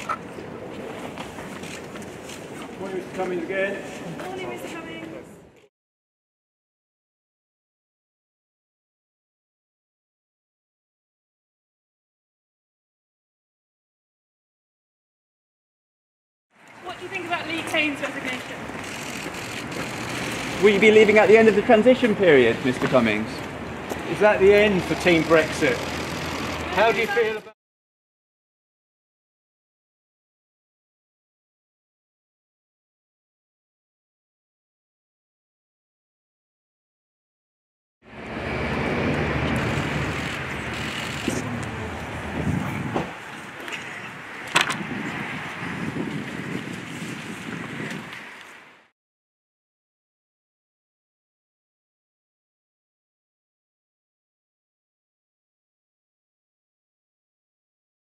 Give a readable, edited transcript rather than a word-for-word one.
Morning, Mr. Cummings again. Morning, Mr. Cummings. What do you think about Lee Cain's resignation? Will you be leaving at the end of the transition period, Mr. Cummings? Is that the end for Team Brexit? How do you feel about